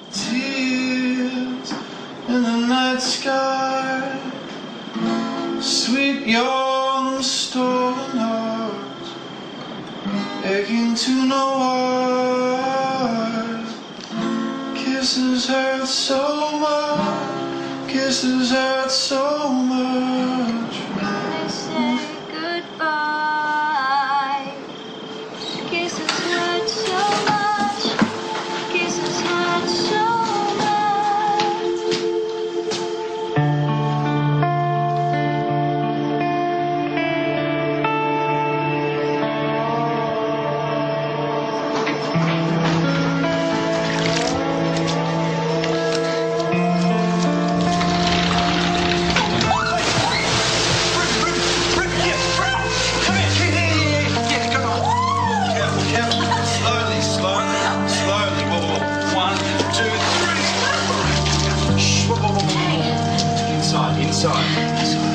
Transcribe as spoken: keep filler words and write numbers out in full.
tears in the night sky, sweet young stolen hearts, aching to know why. Kisses hurt so much, kisses hurt so much. They say goodbye. Kisses hurt so much, kisses hurt so much. Inside, inside.